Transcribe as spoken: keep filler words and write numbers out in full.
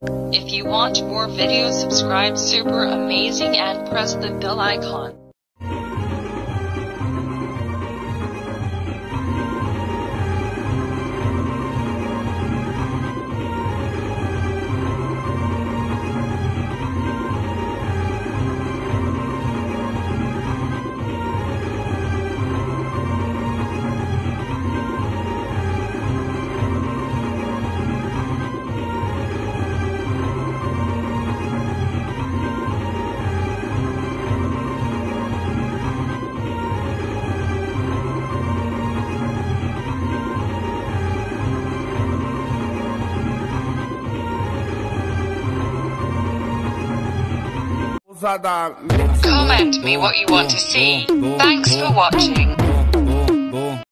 If you want more videos, subscribe Super Amazing and press the bell icon. Comment me what you want to see. Thanks for watching.